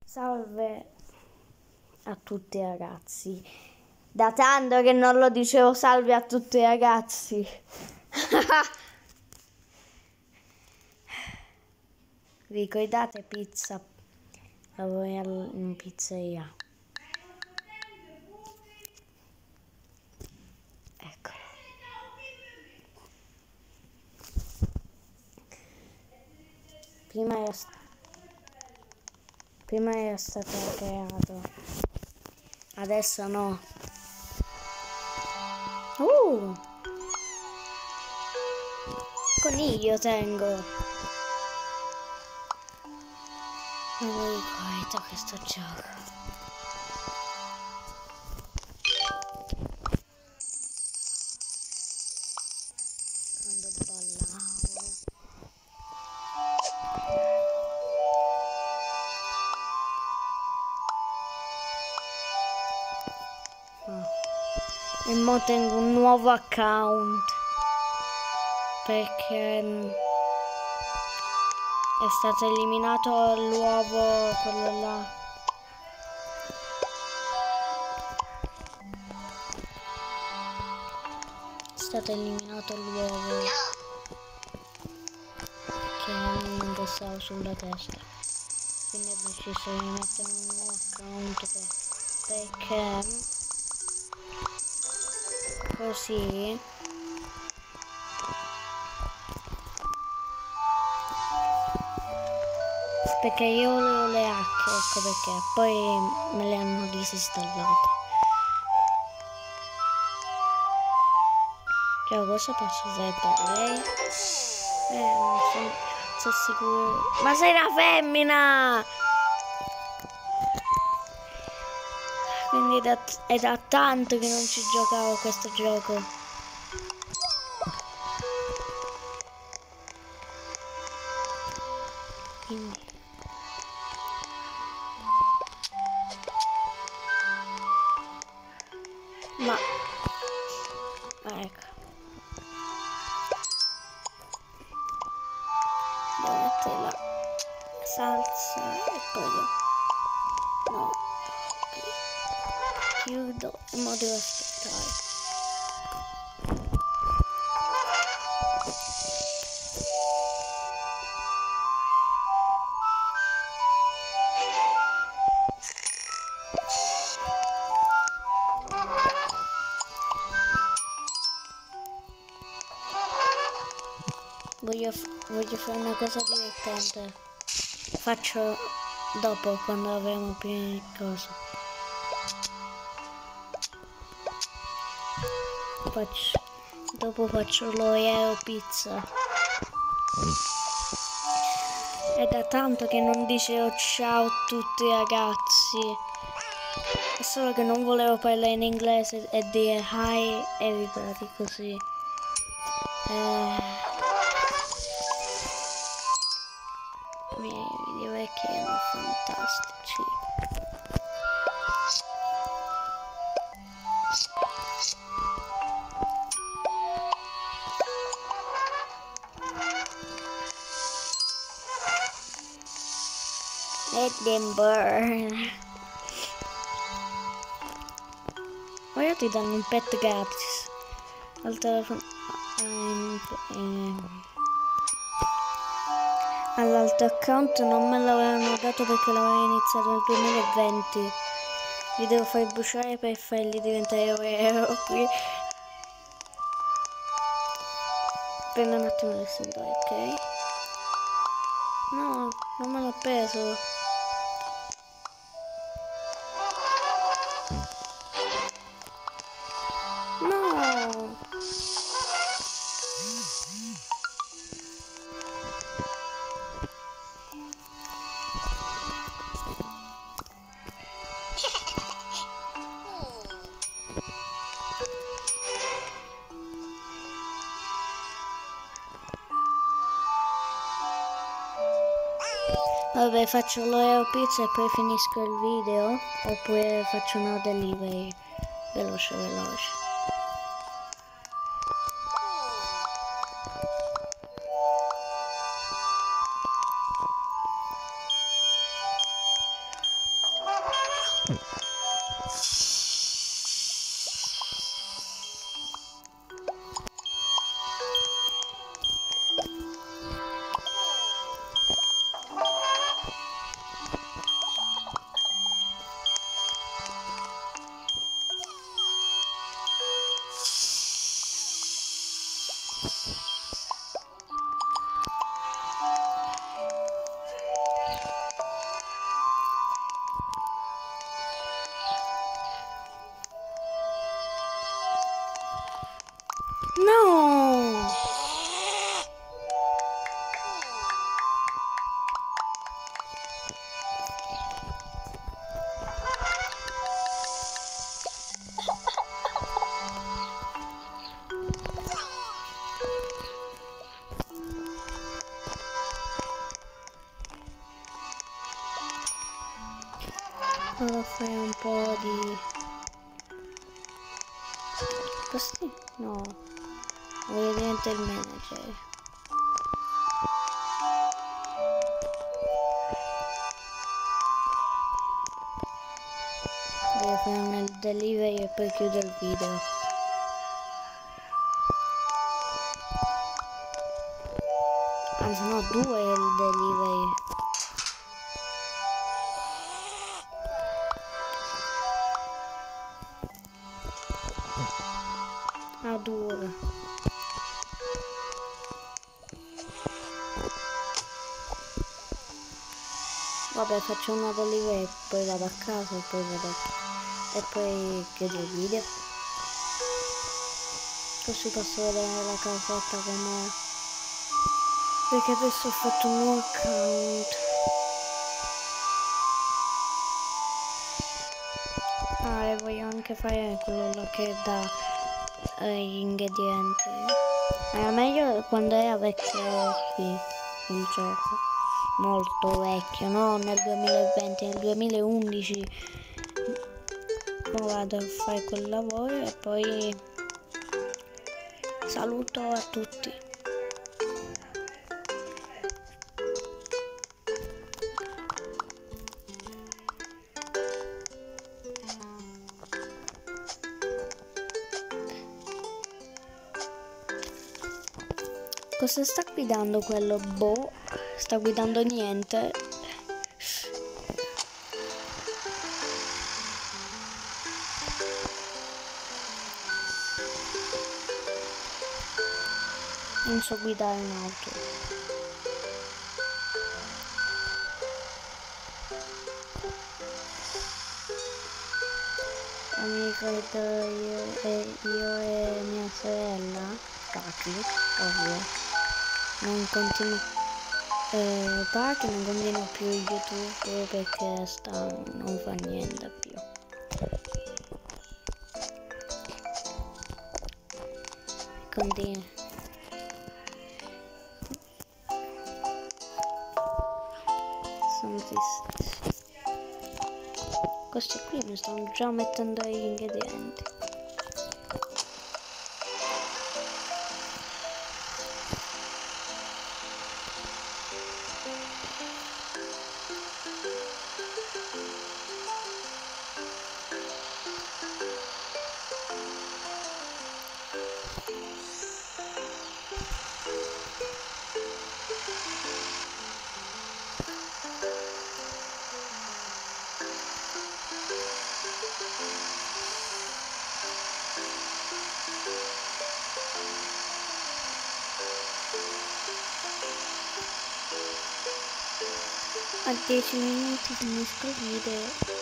Salve a tutti ragazzi. Da tanto che non lo dicevo salve a tutti ragazzi. Ricordate pizza? Lavoro in pizzeria. Ecco. Prima era stato creato. Adesso no. Coniglio tengo. Non mi ricordo questo gioco. Quando ballavo. E mo tengo un nuovo account perché è stato eliminato l'uovo, quello là. È stato eliminato l'uovo che mi indossavo sulla testa. Quindi ho deciso di mettere un nuovo account perché così perché io volevo le hack, ecco perché poi me le hanno disinstallate. Cioè, cosa posso fare per lei? Non sono sicuro. Ma sei una femmina! Quindi è da tanto che non ci giocavo a questo gioco. Quindi ecco. Devo mettere la salsa e poi no. Chiudo e mo devo aspettare. Voglio fare una cosa divertente. Faccio dopo, quando avremo più cose. Dopo faccio l'Oreo pizza. È da tanto che non dicevo ciao a tutti ragazzi. È solo che non volevo parlare in inglese e dire hi everybody così. I miei video vecchi erano fantastici. Let them burn. Ora ti danno un pet gratis al telefono. All'altro account non me l'avevano dato perché l'avevo iniziato nel 2020. Li devo far bruciare per farli diventare Oreo qui. Prendo un attimo l'estintore, ok? No, non me l'ho preso. No! Vabbè, faccio l'Oreo pizza e poi finisco il video, oppure faccio una delivery veloce. No! Allora fai un po' di... Questi? No. Voglio diventare il manager. Voglio fare un delivery e poi chiudo il video. Anzi no, 2 il delivery. Ah, 2. Vabbè, faccio una delivery e poi vado a casa e poi vado e poi chiudo il video. Così posso vedere la casetta com'è. Perché adesso ho fatto un nuovo account. Ah, e voglio anche fare quello là che dà gli ingredienti. Era meglio quando era vecchio qui il gioco. Molto vecchio, no? Nel 2020, nel 2011. Ora vado a fare quel lavoro e poi saluto a tutti. Cosa sta guidando quello? Boh, sta guidando niente. Non so guidare un'auto. Mi ricordo io e mia sorella, Taki, ovvio. Non continuo Taki non continua più YouTube perché non fa niente più. Continua. Sono triste. Questi qui mi stanno già mettendo gli ingredienti. A 10 minuti finisco il video.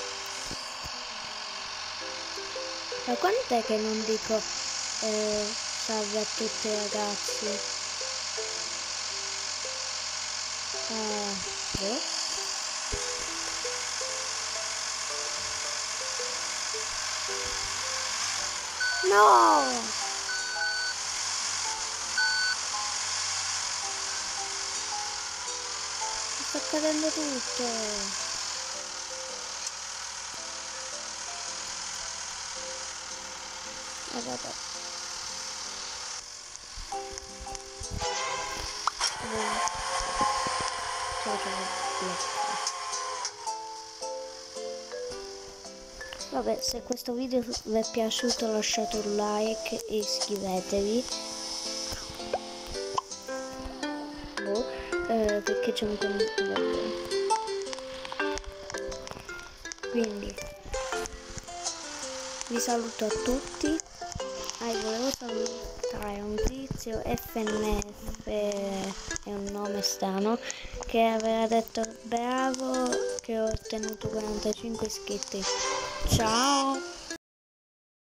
Da quant'è che non dico salve a tutti ragazzi? Boh. No! Sta cadendo tutto. Vabbè. Vabbè, se questo video vi è piaciuto lasciate un like e iscrivetevi. Perché c'è un commento. Quindi vi saluto a tutti. Volevo salutare un tizio FNF, è un nome strano, che aveva detto bravo che ho ottenuto 45 iscritti. Ciao!